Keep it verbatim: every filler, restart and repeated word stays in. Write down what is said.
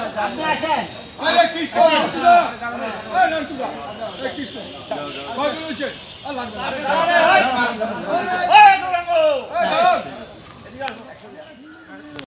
আপনি আসেন আরে কৃষ্ণ আরে নান্টুদা এই কৃষ্ণ কয়জন হইছে আল্লাহ